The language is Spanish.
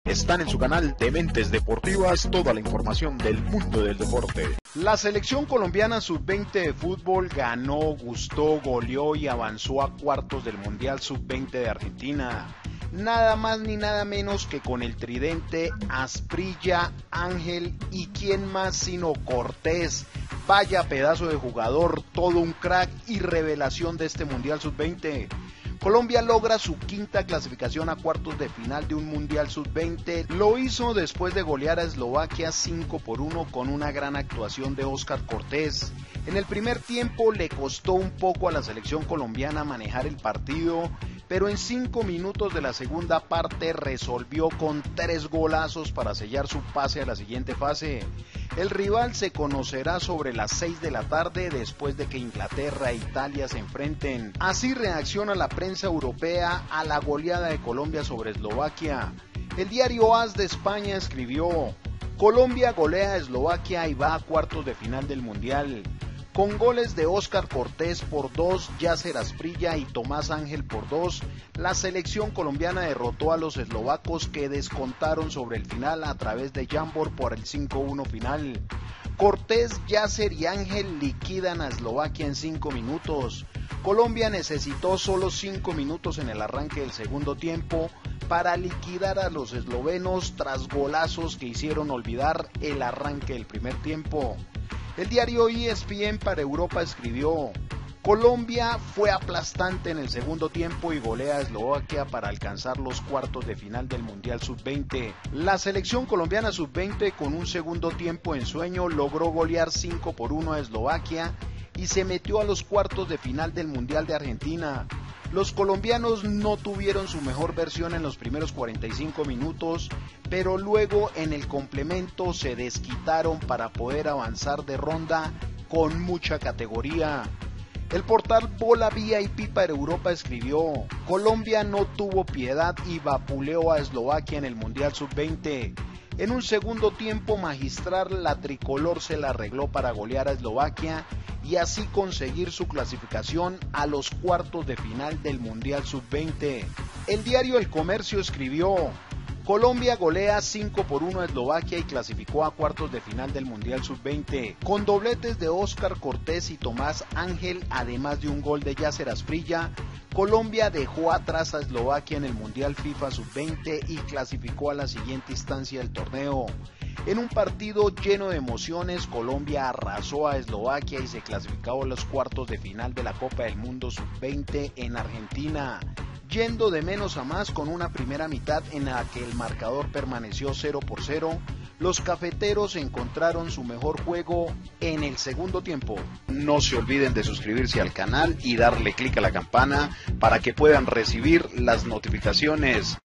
Están en su canal Dementes Deportivas toda la información del mundo del deporte. La selección colombiana sub-20 de fútbol ganó, gustó, goleó y avanzó a cuartos del Mundial sub-20 de Argentina. Nada más ni nada menos que con el tridente Asprilla, Ángel y quién más sino Cortés. Vaya pedazo de jugador, todo un crack y revelación de este Mundial sub-20. Colombia logra su quinta clasificación a cuartos de final de un Mundial sub-20. Lo hizo después de golear a Eslovaquia 5-1 con una gran actuación de Óscar Cortés. En el primer tiempo le costó un poco a la selección colombiana manejar el partido, pero en 5 minutos de la segunda parte resolvió con 3 golazos para sellar su pase a la siguiente fase. El rival se conocerá sobre las 6 de la tarde después de que Inglaterra e Italia se enfrenten. Así reacciona la prensa europea a la goleada de Colombia sobre Eslovaquia. El diario AS de España escribió: Colombia golea a Eslovaquia y va a cuartos de final del Mundial. Con goles de Óscar Cortés por 2, Yasser Asprilla y Tomás Ángel por 2, la selección colombiana derrotó a los eslovacos que descontaron sobre el final a través de Jambor por el 5-1 final. Cortés, Yasser y Ángel liquidan a Eslovaquia en 5 minutos. Colombia necesitó solo 5 minutos en el arranque del segundo tiempo para liquidar a los eslovenos tras golazos que hicieron olvidar el arranque del primer tiempo. El diario ESPN para Europa escribió: Colombia fue aplastante en el segundo tiempo y golea a Eslovaquia para alcanzar los cuartos de final del Mundial Sub-20. La selección colombiana Sub-20 con un segundo tiempo en sueño logró golear 5-1 a Eslovaquia y se metió a los cuartos de final del Mundial de Argentina. Los colombianos no tuvieron su mejor versión en los primeros 45 minutos, pero luego en el complemento se desquitaron para poder avanzar de ronda con mucha categoría. El portal Bola VIP para Europa escribió: Colombia no tuvo piedad y vapuleó a Eslovaquia en el Mundial Sub-20. En un segundo tiempo magistral, la tricolor se la arregló para golear a Eslovaquia y así conseguir su clasificación a los cuartos de final del Mundial Sub-20. El diario El Comercio escribió: Colombia golea 5-1 a Eslovaquia y clasificó a cuartos de final del Mundial Sub-20. Con dobletes de Óscar Cortés y Tomás Ángel, además de un gol de Yasser Asprilla, Colombia dejó atrás a Eslovaquia en el Mundial FIFA Sub-20 y clasificó a la siguiente instancia del torneo. En un partido lleno de emociones, Colombia arrasó a Eslovaquia y se clasificó a los cuartos de final de la Copa del Mundo Sub-20 en Argentina, yendo de menos a más con una primera mitad en la que el marcador permaneció 0-0. Los cafeteros encontraron su mejor juego en el segundo tiempo. No se olviden de suscribirse al canal y darle clic a la campana para que puedan recibir las notificaciones.